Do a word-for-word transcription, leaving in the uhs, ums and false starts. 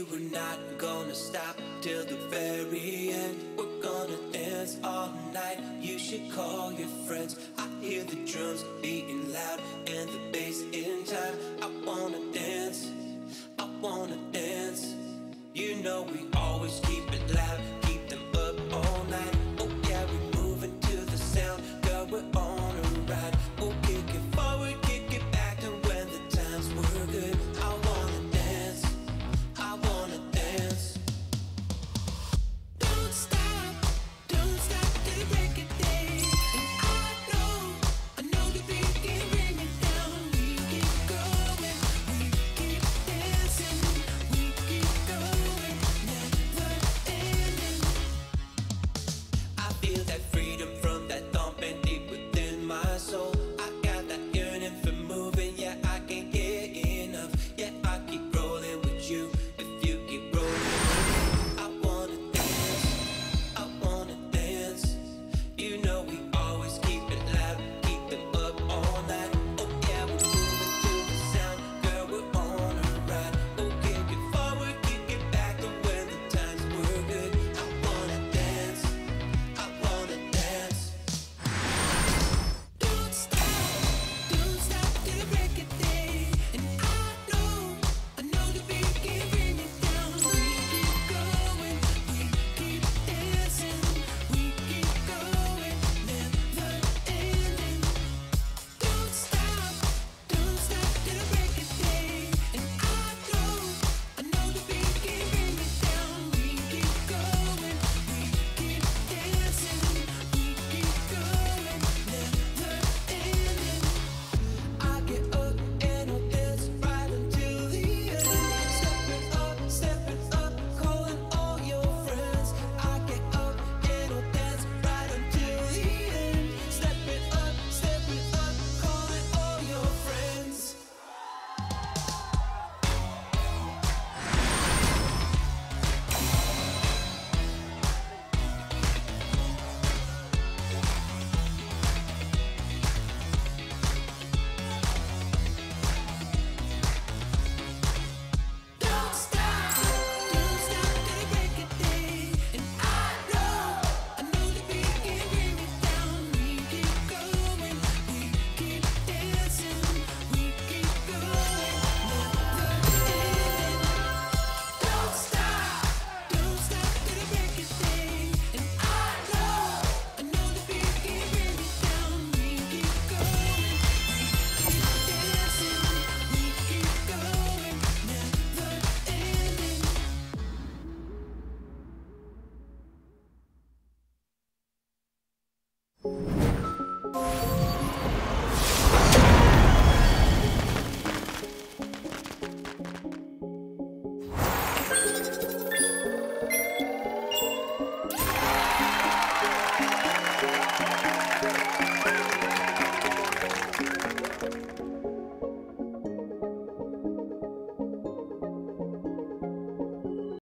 we're not gonna stop till the very end. We're gonna dance all night, you should call your friends. I hear the drums beating loud and the bass in time. I wanna dance, I wanna dance. You know we always keep it loud